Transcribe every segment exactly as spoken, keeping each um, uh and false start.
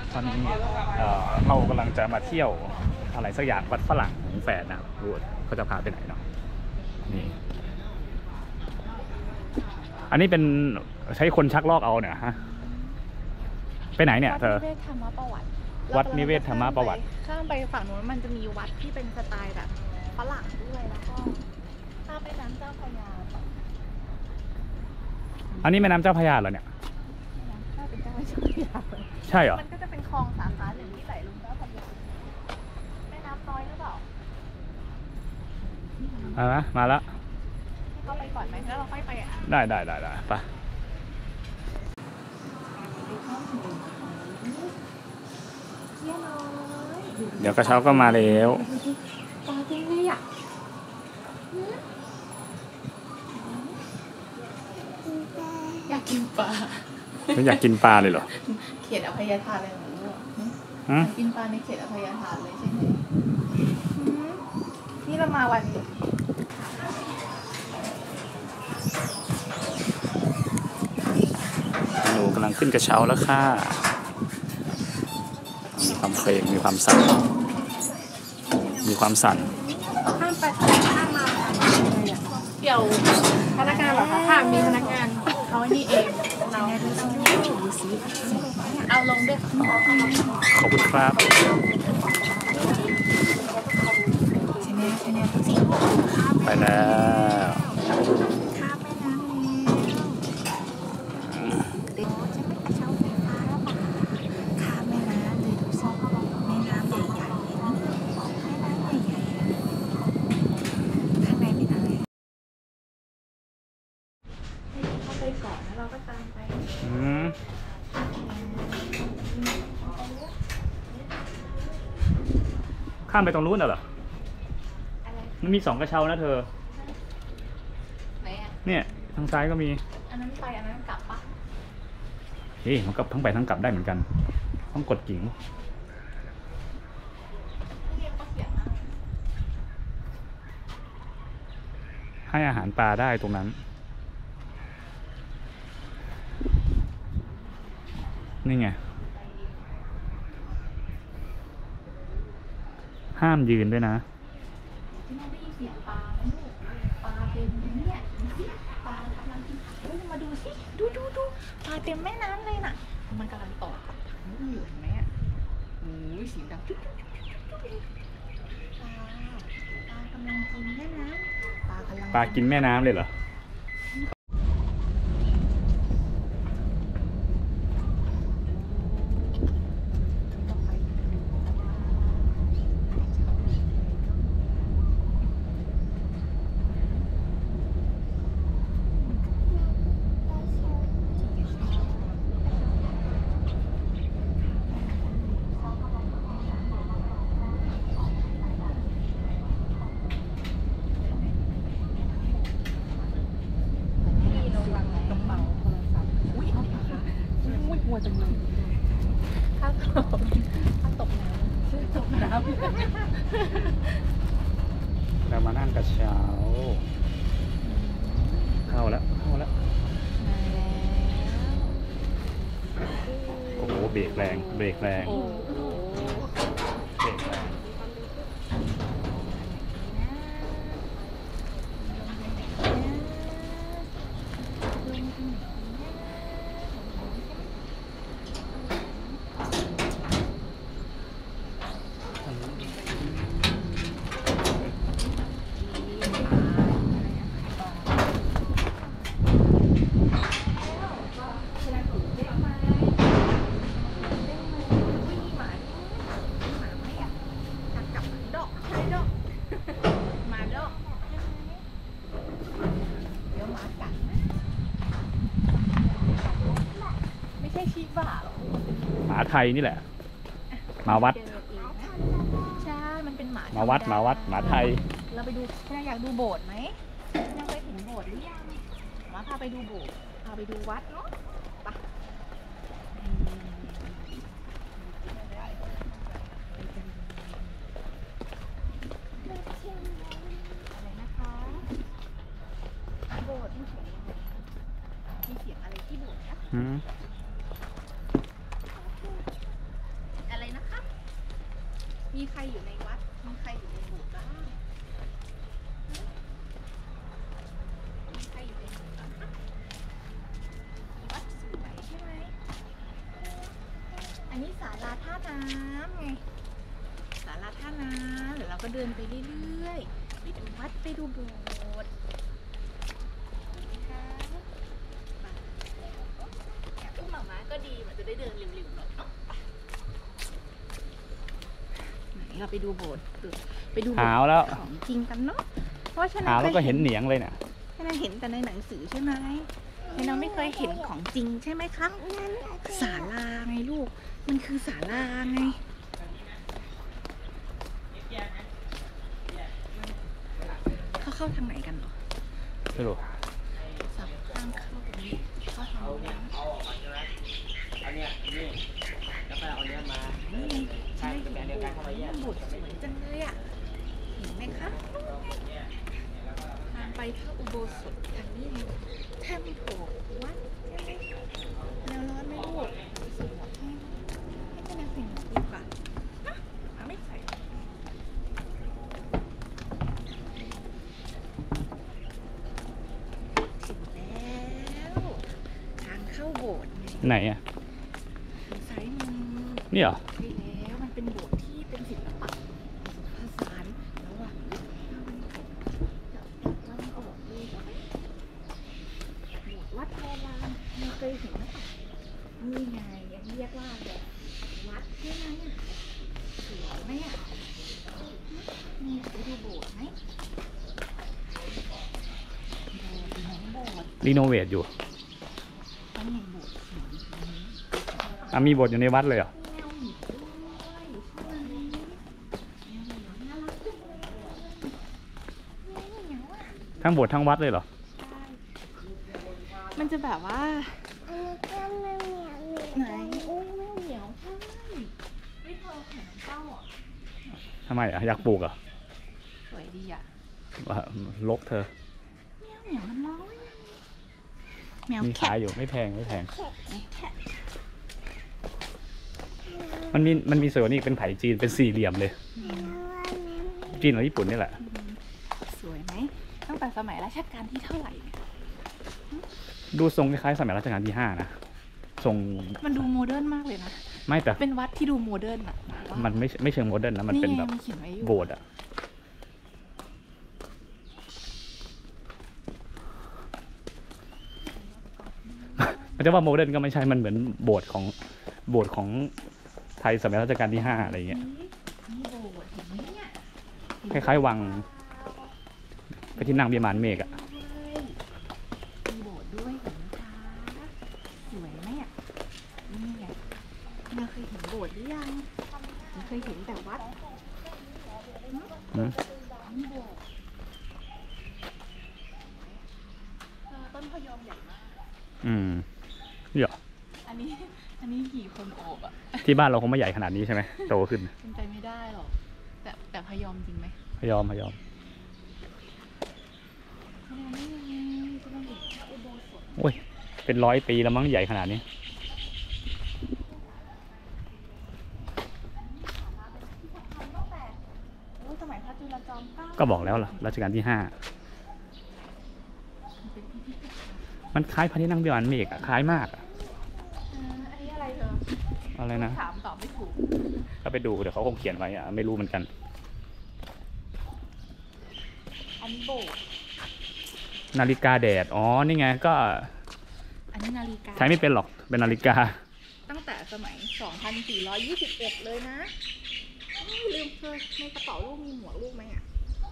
ตอนนี้เรากำลังจะมาเที่ยวอะไรสักอย่างวัดฝรั่งของแฝดนะรู้เขาจะพาไปไหนเนาะนี่อันนี้เป็นใช้คนชักลอกเอาเนี่ยฮะไปไหนเนี่ยเธอวัดนิเวศธรรมประวัติวัดนิเวศธรรมประวัติข้ามไปฝั่งนู้นมันจะมีวัดที่เป็นสไตล์แบบฝรั่งด้วยแล้วก็ข้ามไปน้ำเจ้าพระยาอันนี้แม่น้ำเจ้าพระยาเหรอเนี่ยถ้าเป็นเจ้าพระยาใช่เหรอมันก็จะเป็นคลองสาขาหนึ่งที่ไหลลงเจ้าพระยาแม่น้ำน้อยหรือเปล่าอ่ะมาแล้วเข้าไปก่อนไหมแล้วเราค่อยไปอ่ะได้ได้ได้ได้ไปเดี๋ยวกระเช้าก็มาแล้วปลาจริงเลยอ่ะอยากกินปลาไม่อยากกินปลาเลยเหรอเขตอภัยทานเลยเหรอลูกอยากกินปลาในเขตอภัยทานเลยใช่ไหมนี่เรามาวันหนูกำลังขึ้นกระเช้าแล้วค่ะมีความเคร่งมีความสั่นมีความสั่นข้ามไปข้ามมาเดี๋ยวพนักงานเหรอคะค่ะมีพนักงานเขาไอ้นี่เองเราเอาลงด้วยขอบคุณครับไปแล้วข้ามไปตรงนู้นเหรอมันมีสองกระเช้านะเธอไหนอ่ะเนี่ยทางซ้ายก็มีอันนั้นไปอันนั้นกลับปะเฮ้ยมันก็ทั้งไปทั้งกลับได้เหมือนกันต้องกดกิ่งให้อาหารปลาได้ตรงนั้นนี่ไงห้ามยืนด้วยนะปลาเต็มเนี่ยปลากำลังกินมาดูสิดูดูดูปลาเต็มแม่น้ำเลยน่ะมันกำลังต่อกับถังอยู่เห็นไหมอ่ะโอ้ยสีดำปลาปลากำลังกินแม่น้ำปลากำลังปลากินแม่น้ำเลยเหรอหัวจังเลยถ้าตกถ้าตกน้ำตกน้ำเรามานั่งกระเช้าเข้าแล้วเข้าแล้วโอ้โหเบรกแรงเบรกแรงเบรกแรงหมาไทยนี่แหละมาวัดใช่มันเป็นหมามาวัดมาวัดหมาไทยเราไปดูพี่นาอยากดูโบสถ์ไหมยังไปเห็นโบสถ์หรือยังมาพาไปดูโบสถ์พาไปดูวัดเนาะไปอะไรนะคะโบสถ์มีเสียงอะไรที่โบสถ์นะมีใครอยู่ในวัดมีใครอยู่ในโบสถ์บ้างมีใครอยู่ในโบสถ์บ้างมีวัดสวยใช่ไหมอันนี้ศาลาท่าน้ำไงศาลาท่าน้ำเดี๋ยวเราก็เดินไปเรื่อยๆไปดูวัดไปดูโบสถ์ขึ้นหมาม้าก็ดีมันจะได้เดินเร็วๆหน่อยเนาะไหนเราไปดูโบสถ์ไปดูโบสถ์หาวแล้วของจริงกันเนาะเพราะฉะนั้นหาวแล้วก็เห็นเหนียงเลยเนี่ยฉะนั้นเห็นแต่ในหนังสือใช่ไหมแต่เราไม่เคยเห็นของจริงใช่ไหมครับศาลาไงลูกมันคือศาลาไงเขาเข้าทางไหนกันเหรอไม่รู้สองข้างเข้าตรงนี้เข้าทางนี้เอาเนี่ยนี่แล้วก็เอาเนี้ยมาใช่แบบเดียวกันเข้ามาแยกบุตรสวยจังเลยอ่ะเห็นไหมคะทางไปพระอุโบสถทางนี้ไงแทมโผล่วัดใช่ไหมแนวร้อนไหมลูกสวยให้ให้เป็นแนวสีดีกว่าอ่ะเอาไม่ใส่ถึงแล้วทางเข้าโบสถ์ไงไหนอ่ะทางซ้ายมือนี่เหรอใช่แล้วมันเป็นโบสถ์ที่เป็นศิลปะผสานระหว่างยุคตะวันตกกับตะวันออกเลยใช่ไหมโบสถ์วัดโบราณเราเคยเห็นไหมนี่ไงอันนี้เรียกว่าแบบวัดใช่ไหมอ่ะสวยไหมอ่ะนี่ไปดูโบสถ์ไหมโบสถ์ไหนโบสถ์รีโนเวทอยู่ตั้งในโบสถ์สวยอ่ะมีบทอยู่ในวัดเลยเหรอแมวหมีด้วยใช่ไหมแมวหมีน่ารักจังเลยเหมียวอ่ะทั้งบททั้งวัดเลยเหรอใช่มันจะแบบว่าไหนโอ้ยแมวเหมียวใช่ไม่เธอเห็นน้ำเต้าอ่ะทำไมอ่ะอยากปลูกเหรอ่ะสวยดีอ่ะลกเธอแมวเหมียวมันร้องแมวมีแคขายทอยู่ไม่แพงไม่แพงแคทมันมีมันมีส่วนนี้เป็นไผ่จีนเป็นสี่เหลี่ยมเลย จีนหรือญี่ปุ่นนี่แหละสวยไหมตั้งแต่สมัยรัชกาลที่เท่าไหร่เนี่ยดูทรงคล้ายๆสมัยรัชกาลที่ห้านะทรงมันดูโมเดิร์นมากเลยนะไม่แต่เป็นวัดที่ดูโมเดิร์นอ่ะมันไม่ไม่เชิงโมเดิร์นนะมันเป็นแบบไงมันเขียนไว้อยู่โบสถ์อ่ะมันจะว่าโมเดิร์นก็ไม่ใช่มันเหมือนโบสถ์ของโบสถ์ของไทยสมัยรัชกาลที่ห้าอะไรอย่างเงี้ยนี่โบสถ์เห็นไหมเนี่ยคล้ายๆวังไปที่นั่งวิมานเมฆอ่ะมีโบสถ์ด้วยเห็นไหมคะสวยไหมอ่ะนี่ไงเราเคยเห็นโบสถ์หรือยังเราเคยเห็นแต่วัดอืมนี่โบสถ์เออต้นพะยอมใหญ่มากอืมเดี๋ยวอันนี้อันนี้กี่คนโอบอ่ะที่บ้านเราคงไม่ใหญ่ขนาดนี้ใช่ไหมโตขึ้นเป็นไปไม่ได้หรอกแต่แต่พะยอมจริงไหมพยอมพยอมพะยอมนี่ไงจะมาเห็นพระอุโบสถโอ้ยเป็นร้อยปีแล้วมั้งใหญ่ขนาดนี้ตั้งแต่โอ้ยสมัยพระจุลจอมเกล้าก็บอกแล้วล่ะรัชกาลที่ห้ามันเป็นพิพิธภัณฑ์มันคล้ายพระที่นั่งวิมานเมฆอะคล้ายมากอะเอออันนี้อะไรเธออะไรนะถามตอบไม่ถูกก็ไปดูเดี๋ยวเขาคงเขียนไว้อะไม่รู้เหมือนกันอันนี้โบสถ์นาฬิกาแดดอ๋อนี่ไงก็อันนี้นาฬิกาใช้ไม่เป็นหรอกเป็นนาฬิกาตั้งแต่สมัย สองพันสี่ร้อยยี่สิบเอ็ด เลยนะอ้าวลืมเธอในกระเป๋าลูกมีหมวกลูกไหมอ่ะ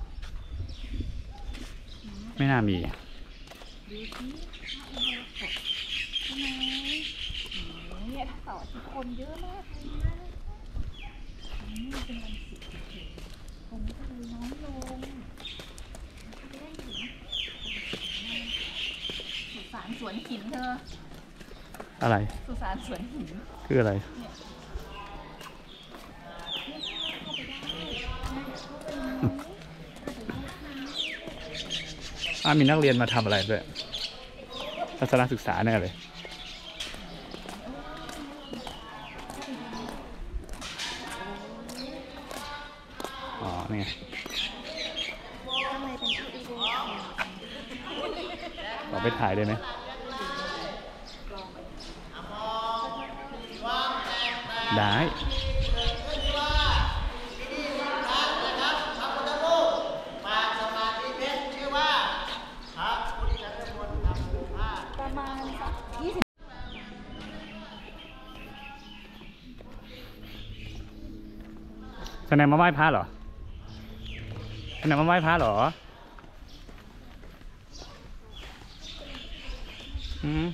ไม่น่ามีดูที่พระอุโบสถใช่ไหมโอ้โหเนี่ยถ้าเสาร์อาทิตย์คนเยอะมากเลยนะนี่เป็นวันศุกร์เฉยๆคนก็เลยน้อยลงจะได้เห็นสุสานสวนหินเธออะไรสุสานสวนหินคืออะไรอ่ามีนักเรียนมาทำอะไรด้วยทัศนศึกษาแน่เลยนี่ไงข้างในเป็นที่อุโบสถเราไปถ่ายได้ไหมได้ประมาณสักยี่สิบแสดงมาไหว้พระเหรอแสดงมาไหว้พระเหรออืม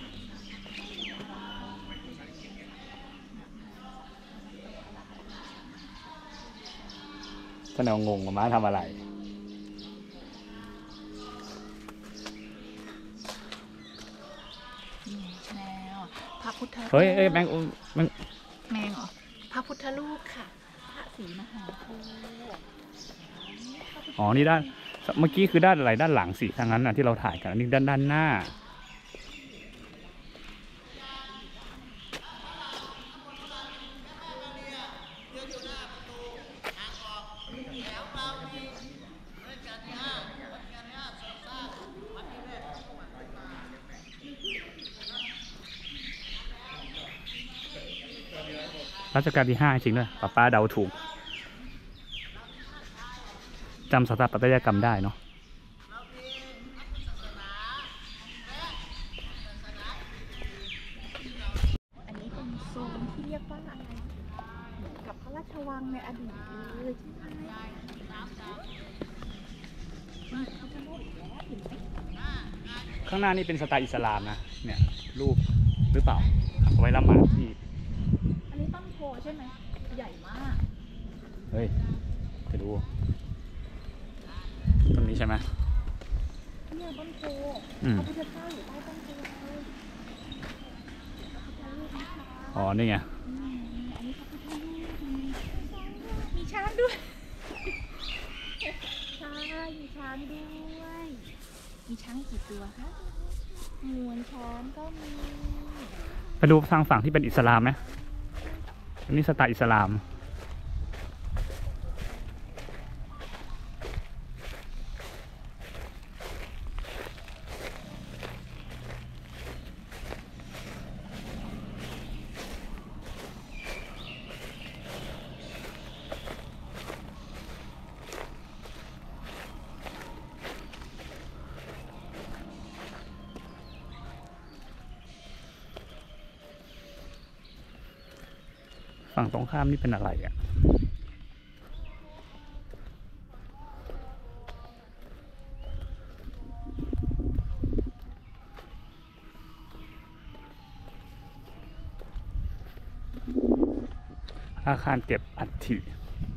แสดงงงว่าม้าทำอะไรแมวพระพุทธเฮ้ยเอ้ยแมงอุ้มแมงแมงเหรอพระพุทธรูปค่ะพระศรีมหาโพธิ์อ๋อนี่ด้านเมื่อกี้คือด้านอะไรด้านหลังสิทางนั้นน่ะที่เราถ่ายกันอันนี้ด้านด้านหน้ารัชกาลที่ห้าจริงด้วยป้าป้าเดาถูกจำสถาปัตยกรรมได้เนาะอันนี้เป็นโซนที่เรียกว่าอะไรเหมือนกับพระราชวังในอดีตเลยใช่ไหมนี่พระพุทธรูปอีกแล้วเห็นไหมข้างหน้านี่เป็นสไตล์อิสลามนะเนี่ยรูปหรือเปล่าเอาไว้ละหมาดที่อันนี้ต้นโพใช่ไหมใหญ่มากเฮ้ยจะดูตรงนี้ใช่ไหมเนี่ยต้นโพอืมพระพุทธเจ้าอยู่ใต้ต้นโพเลยพระพุทธรูปนะคะอ๋อนี่ไงอืมอันนี้พระพุทธรูปมีช้างด้วยใช่มีช้างด้วยมีช้างกี่ตัวคะงวงช้างก็มีไปดูทางฝั่งที่เป็นอิสลามไหมอันนี้สไตล์อิสลามฝั่งตรงข้ามนี่เป็นอะไรอ่ะอาคารเก็บอัฐิ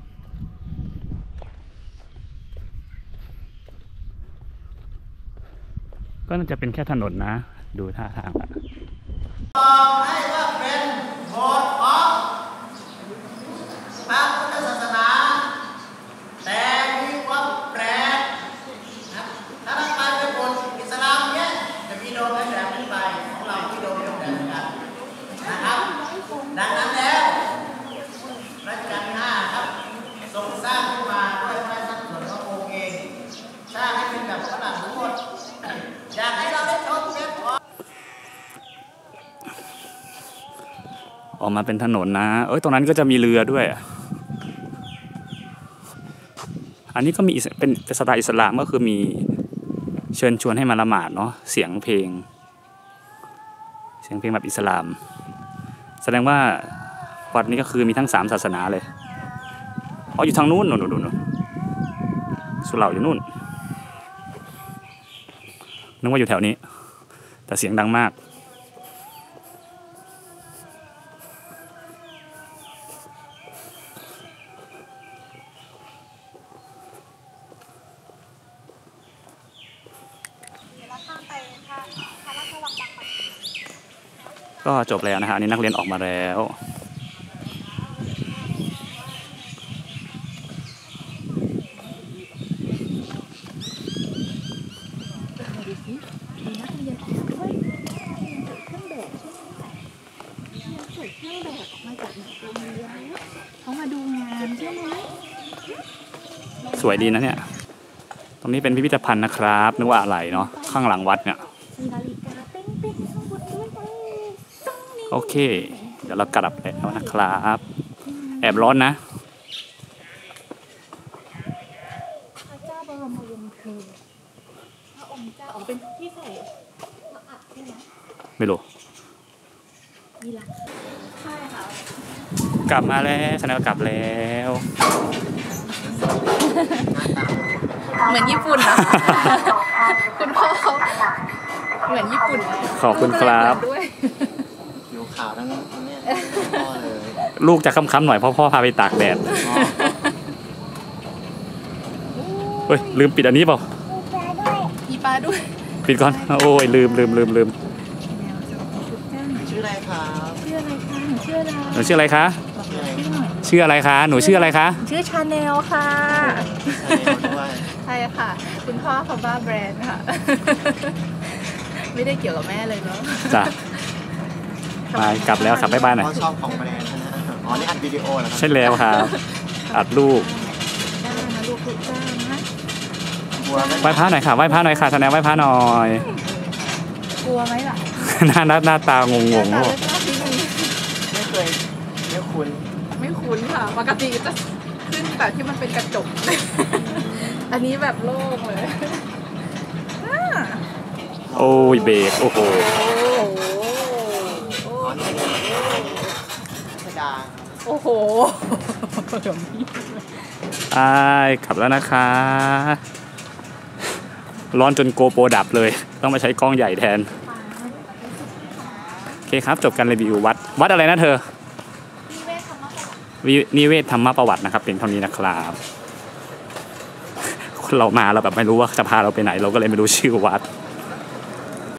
ก็น่าจะเป็นแค่ถนนนะดูท่าทางอะให้ว่าเป็นโบสถ์ของพระพุทธศาสนาแต่มีความแปลกนะถ้าเราไปเป็นโบสถ์อิสลามเนี่ยจะมีโดมแบบนี้ไปของเราที่โดมแบบนี้กันนะครับดังนั้นแล้วรัชกาลที่ห้าครับทรงสร้างขึ้นมาด้วยพระสัดส่วนขององค์เองสร้างให้เป็นแบบฝรั่งทั้งหมดอยากให้เราได้ชมเสียก่อนออกมาเป็นถนนนะเอ้ยตรงนั้นก็จะมีเรือด้วยอันนี้ก็มีเป็นสไตล์อิสลามก็คือมีเชิญชวนให้มาละหมาดเนาะเสียงเพลงเสียงเพลงแบบอิสลามแสดงว่าวัดนี้ก็คือมีทั้งสามศาสนาเลยอ๋ออยู่ทางนู้นนู่นนู่นนู่นสุเหร่าอยู่นู่นนึกว่าอยู่แถวนี้แต่เสียงดังมากก็จบแล้วนะฮะนี่นักเรียนออกมาแล้วดูสิมีนักเรียนออกมาด้วยนักเรียนใส่เครื่องแบบใช่ไหมนักเรียนใส่เครื่องแบบออกมาจากโรงเรียนเขามาดูงานใช่ไหมสวยดีนะเนี่ยตรงนี้เป็นพิพิธภัณฑ์นะครับนึกว่าอะไรเนาะข้างหลังวัดเนี่ยมีนาฬิกาเป้งๆข้างบนด้วยนะตรงนี้โอเค เดี๋ยวเรากลับแล้วนะครับแอบร้อนนะพระเจ้าบรมวงศ์เธอพระองค์เจ้าออกเป็นที่ใส่พระอัฐใช่ไหมไม่รู้มีหลักใช่ค่ะกลับมาแล้วชนะกลับแล้วเหมือนญี่ปุ่นนะ คุณพ่อเขาเหมือนญี่ปุ่นเลยขอบคุณครับด้วยอยู่ขาวทั้งเนี่ยพ่อเลยลูกจะค้ำๆหน่อยเพราะพ่อพาไปตากแดดเฮ้ยลืมปิดอันนี้เปล่ามีปลาด้วยปิดก่อนโอ้ยลืมลืมลืมลืมชื่ออะไรครับชื่ออะไรคะหนูชื่ออะไรหนูชื่ออะไรคะชื่ออะไรชื่ออะไรคะหนูชื่ออะไรคะชื่อชาแนลค่ะใช่ด้วยใช่ค่ะ คุณพ่อเขาบ้าแบรนด์ค่ะ ไม่ได้เกี่ยวกับแม่เลยเนาะจ้ะมากลับแล้วขับไปบ้านหน่อยพ่อชอบของแบรนด์นะอ๋อนี่อัดวิดีโอเหรอครับใช่แล้วครับอัดลูกได้นะลูกลูกจ้านะกลัวไหมไหว้พระหน่อยค่ะไหว้พระหน่อยค่ะชนะไหว้พระหน่อยกลัวไหมล่ะหน้าหน้าหน้าตางงงๆหน้าลูกตาเล็กๆนิดนึงไม่เคยไม่คุ้นไม่คุ้นค่ะ ปกติจะขึ้นแต่ที่มันเป็นกระจก อันนี้แบบโล่งเลยอ่าโอ้ยเบรกโอ้โหโอ้โหอ๋อนี่กระดาษโอ้โหเดี๋ยวนี้อ้ายกลับแล้วนะคะ ร้อนจนโกโปรดับเลย ต้องมาใช้กล้องใหญ่แทน โอเคครับ จบการรีวิววัด วัดอะไรนะเธอนี่แม่ทำมาก่อนวินิเวศธรรมประวัตินะครับเป็นเท่านี้นะครับเรามาเราแบบไม่รู้ว่าจะพาเราไปไหน เราก็เลยไม่รู้ชื่อวัดใ